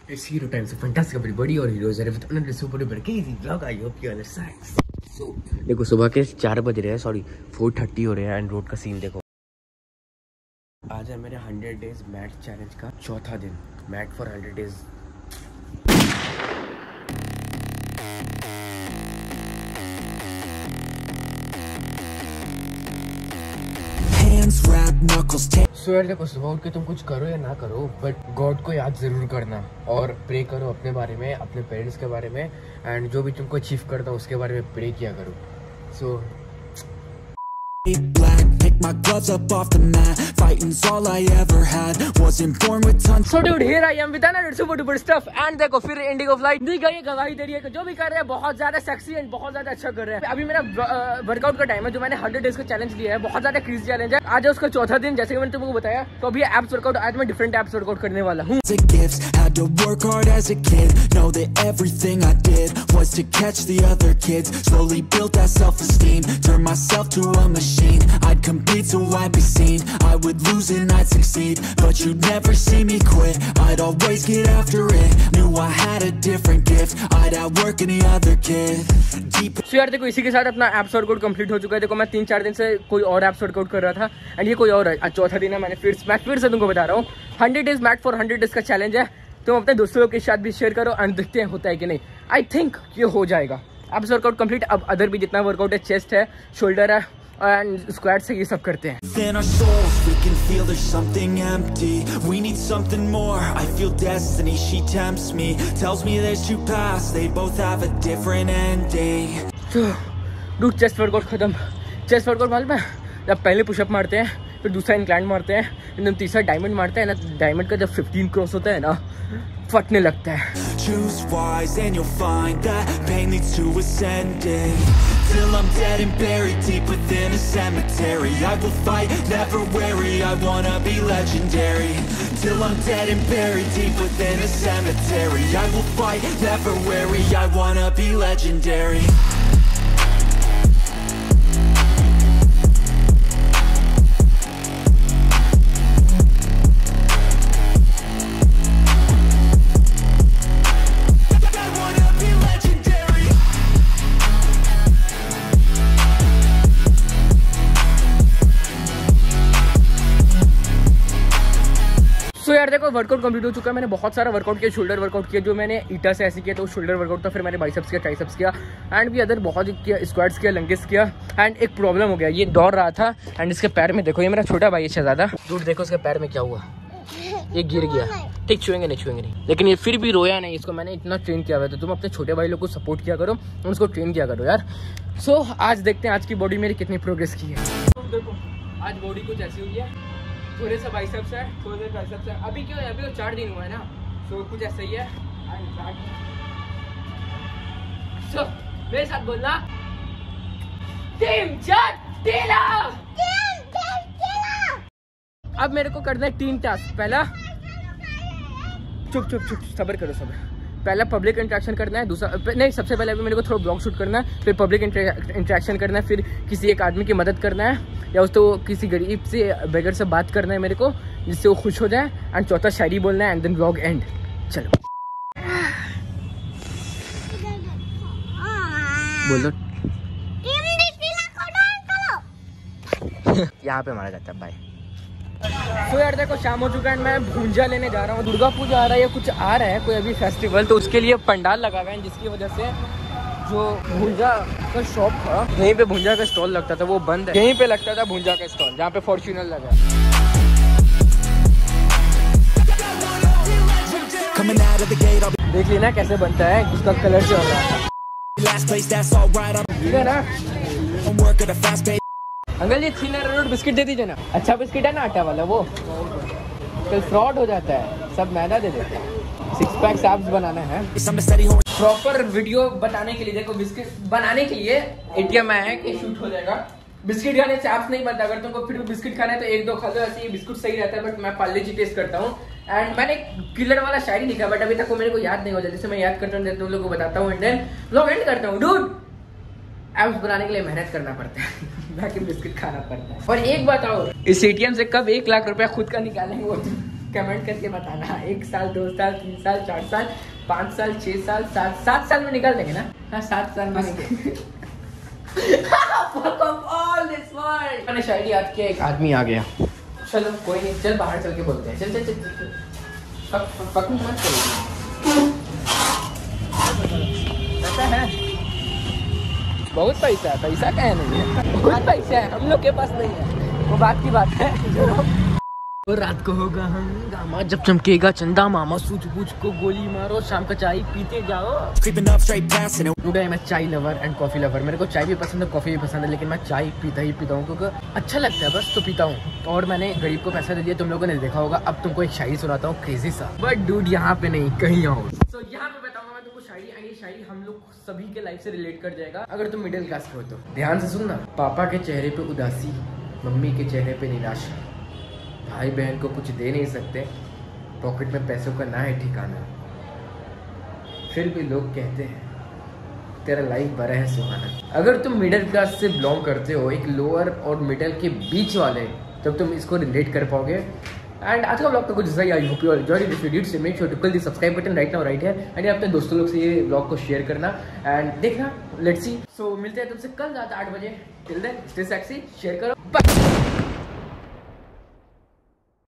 It's hero time, so fantastic everybody और heroes are with another super duper crazy vlog. I hope you understand. So देखो सुबह के 4 बज रहे हैं, सॉरी 4:30 हो रहे हैं एंड रोड का सीन देखो। आज है मेरे 100 डेज मैट चैलेंज का चौथा दिन। Mat for 100 days. सो यार देखो सुबह उठ के तुम कुछ करो या ना करो बट गॉड को याद जरूर करना और प्रे करो अपने बारे में, अपने पेरेंट्स के बारे में एंड जो भी तुमको अचीव करना उसके बारे में प्रे किया करो। सो my gloves up off the mat, fighting's all I ever had, wasn't born with tons. So dude, here I am with another super duper stuff and देखो फिर इंडिगो फ्लाइट दी गई गवाही दे रही है कि जो भी कर रहे हैं बहुत ज्यादा सेक्सी एंड बहुत ज्यादा अच्छा कर रहे हैं। अभी मेरा वर्कआउट का टाइम है, जो मैंने 100 डेज का चैलेंज लिया है, बहुत ज्यादा क्रेजी चैलेंज है। आज है उसका चौथा दिन, जैसे कि मैंने तुमको बताया। तो अभी एब्स वर्कआउट, आज मैं डिफरेंट एब्स वर्कआउट करने वाला हूँ। So I'd be seen, I would lose and I'd succeed, but you'd never see me quit, I'd always get after it, knew I had a different gift, I'd outwork any other kid. So यार देखो इसी के साथ अपना apps workout complete हो चुका है। देखो मैं 3-4 दिन से कोई और एप्स वर्कआउट कर रहा था एंड ये कोई और है। आज चौथा दिन है, मैं फिर से तुमको बता रहा हूँ 100 डेज मैट फॉर 100 डेज का चैलेंज है। तुम अपने दोस्तों के साथ भी शेयर करो एंड देखते हैं होता है कि नहीं। आई थिंक ये हो जाएगा। Abs workout complete. अब अदर भी जितना वर्कआउट है, चेस्ट है, शोल्डर है and squats से ये सब करते हैं। Within our souls we can feel there's something empty, we need something more, I feel destiny, she tempts me, tells me there's two paths, they both have a different ending. Dude, chest workout खत्म। chest workout मालूम है, जब पहले pushup मारते हैं, फिर दूसरा incline मारते हैं, फिर तीसरा डायमंड मारते हैं ना। डायमंड का जब 15 क्रॉस होता है ना, फटने लगता है। Choose wise and you'll find that pain leads to ascending, till I'm dead and buried deep within a cemetery. I will fight, never weary, I wanna be legendary. Till I'm dead and buried deep within a cemetery. I will fight, never weary, I wanna be legendary. तो यार देखो workout complete हो चुका है। मैंने बहुत सारा workout किया। शोल्डर वर्कआउट किया, जो मैंने ईटा से ऐसे किया तो शोल्डर वर्कआउट था। फिर मैंने बाइसेप्स किया, ट्राइसेप्स किया एंड भी अदर बहुत किया, स्क्वाट्स किया, लंगेस किया। एंड एक प्रॉब्लम हो गया, ये दौड़ रहा था एंड इसके पैर में देखो, ये मेरा छोटा भाई है शहजादा। दूर देखो इसके पैर में क्या हुआ, ये गिर गया। ठीक, छुएंगे नहीं, लेकिन ये फिर भी रोया नहीं। इसको मैंने इतना ट्रेन किया हुआ था। तुम अपने छोटे भाई लोग को सपोर्ट किया करो, उसको ट्रेन किया करो यार। सो आज देखते हैं आज की बॉडी मेरी कितनी प्रोग्रेस की है। देखो आज बॉडी कुछ ऐसी हुई है, थोड़े सा बाइसेप्स है, थोड़े से ट्राइसेप्स है। अभी क्यों है, अभी तो 4 दिन हुआ है ना, सो कुछ ऐसा ही है। सो मेरे साथ बोलना, टीम चटेला। अब मेरे को करना है 3 टास्क। पहला चुप सब्र करो, पहला पब्लिक इंटरेक्शन करना है। दूसरा नहीं, सबसे पहले अभी मेरे को थोड़ा ब्लॉग शूट करना है, फिर पब्लिक इंटरेक्शन करना है, फिर किसी एक आदमी की मदद करना है या उसको किसी गरीब से बेगर से बात करना है मेरे को, जिससे वो खुश हो जाए। एंड चौथा शायरी बोलना है एंड देन ब्लॉग एंड। चलो बोलो। यहाँ पे मारा जाता है भाई। तो यार देखो शाम हो चुका है, मैं भूंजा लेने जा रहा हूँ। दुर्गा पूजा आ रहा है या कुछ आ रहा है, कोई अभी फेस्टिवल, तो उसके लिए पंडाल लगा हुआ है, जिसकी वजह से जो भूंजा का शॉप था, यहीं पे भूंजा का स्टॉल लगता था, वो बंद है। यहीं पे लगता था भूंजा का स्टॉल, जहाँ पे फॉर्च्यूनर लगा है। देख लेना कैसे बनता है, उसका कलर जो हो रहा है। ठीक है ना अंकल जी, 3 बिस्किट दे दीजिए ना। अच्छा बिस्किट है ना, आटा वाला, वो कल फ्रॉड हो जाता है, सब मैदा दे देते हैं। 6 पैक एब्स बनाना है। प्रॉपर वीडियो बताने के लिए देखो, बिस्किट बनाने के लिए ATM आया है कि शूट हो जाएगा। बिस्किट खाने से एब्स नहीं बनता। अगर तुमको फिर भी बिस्किट खाना है तो 1-2 खा लो, ऐसे ही बिस्कुट सही रहता है। बट मैं पार्ले जी टेस्ट करता हूँ एंड मैंने किलर वाला शायरी लिखा, बट अभी तक वो मेरे को याद नहीं हो जाता। जैसे मैं याद करता हूँ तुम लोगों को बताता हूँ एंड देन व्लॉग एंड करता हूँ। डूड एब्स बनाने के लिए मेहनत करना पड़ता है, बाकी बिस्किट खाना पड़ता है। और एक बात और, इस ATM से कब 1 लाख रुपया खुद का निकालेंगे वो कमेंट करके बताना 1 साल 2 साल 3 साल 4 साल 5 साल 6 साल 7 साल में निकाल देंगे ना। हाँ 7 साल में मैंने शायरी याद किया, एक आदमी आ गया। चलो कोई नहीं, चल बाहर चल के बोलते हैं। चल चल चल मत करो। पैसा है, बहुत पैसा है। पैसा क्या नहीं है, बहुत पैसा है, हम लोग के पास नहीं है, वो बात की बात है। और रात को होगा हंगामा जब चमकेगा चंदा मामा, सूझबूझ को गोली मारो, शाम का चाय पीते जाओ। टुडे मैं चाय लवर एंड कॉफी लवर। मेरे को चाय भी पसंद है, कॉफी भी पसंद है, लेकिन मैं चाय पीता हूँ क्योंकि अच्छा लगता है, बस तो पीता हूँ। और मैंने गरीब को पैसा दे दिया, तुम लोगों ने देखा होगा। अब तुमको एक शायरी सुनाता हूँ क्रेजी सा, बट डूड यहाँ पे नहीं, कहीं और। तो यहाँ पे बताऊंगा मैं तुमको शायरी, ये शायरी हम लोग सभी के लाइफ से रिलेट कर जाएगा अगर तुम मिडिल क्लास के हो तो। ध्यान से सुनना। पापा के चेहरे पे उदासी, मम्मी के चेहरे पे निराशा, भाई बहन को कुछ दे नहीं सकते, पॉकेट में पैसों का ना है ठिकाना, फिर भी लोग कहते हैं तेरा लाइफ बड़ा है सुहाना। अगर तुम मिडिल क्लास से बिलोंग करते हो, एक लोअर और मिडिल के बीच वाले, तब तुम इसको रिलेट कर पाओगे। एंड आज का ब्लॉग तो कुछ ऐसा ही। I hope you enjoyed this video. So make sure to click the subscribe button right now right here, and अपने दोस्तों लोग से ये ब्लॉग को शेयर करना एंड देखना। Let's see. सो मिलते हैं तुमसे कल रात 8 बजे। Till then stay sexy, share करो, बाय।